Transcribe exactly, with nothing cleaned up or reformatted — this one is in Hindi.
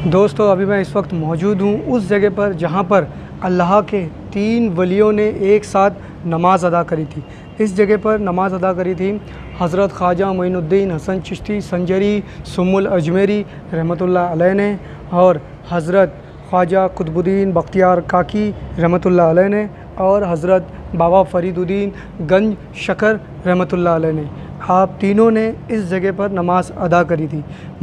दोस्तों अभी मैं इस वक्त मौजूद हूँ उस जगह पर जहाँ पर अल्लाह के तीन वलियों ने एक साथ नमाज़ अदा करी थी। इस जगह पर नमाज़ अदा करी थी हज़रत ख्वाजा मोइनुद्दीन हसन चिश्ती संजरी सुम्मुल अजमेरी रहमतुल्लाह अलैह ने और हज़रत ख्वाजा कुतुबुद्दीन बख्तियार काकी रहमतुल्लाह अलैह ने और हज़रत बाबा फ़रीदुद्दीन गंज शकर रहमतुल्लाह अलैह ने। आप तीनों ने इस जगह पर नमाज़ अदा करी थी।